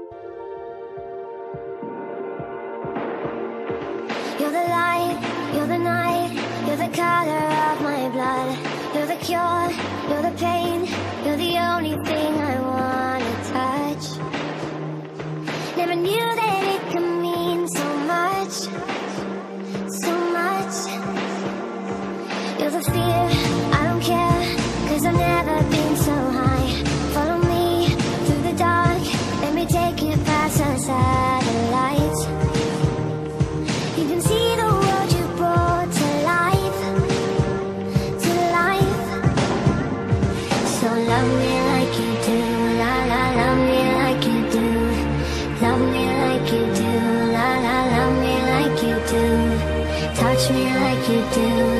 You're the light, you're the night, you're the color of my blood. You're the cure, you're the pain, you're the only thing I wanna touch. Never knew that it could mean so much, so much. You're the fear, I don't care, 'cause I've never been so high. Follow me through the dark, let me take you past the satellites. You can see the world you brought to life, to life. So love me like you do, la la, love me like you do. Love me like you do, la la, love me like you do. Touch me like you do.